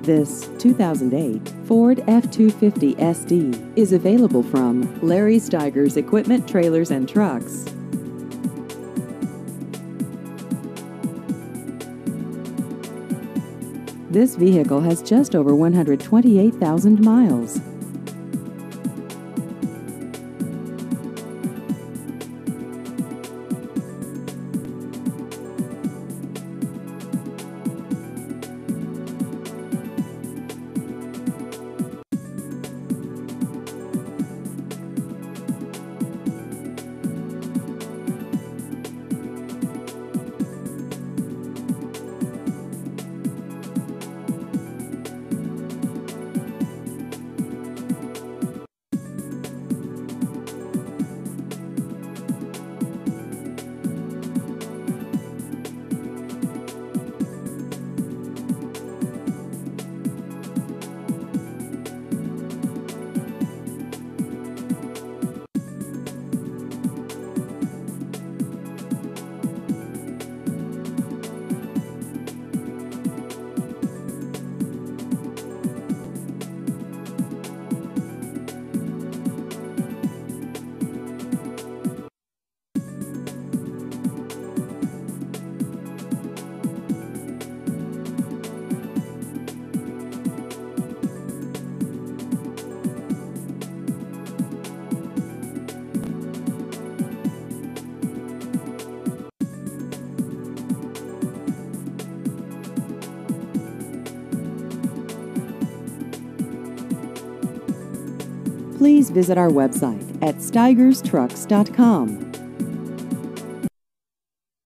This 2008 Ford F-250 SD is available from Larry Stigers Equipment, Trailers, and Trucks. This vehicle has just over 128,000 miles. Please visit our website at stigerstrucks.com.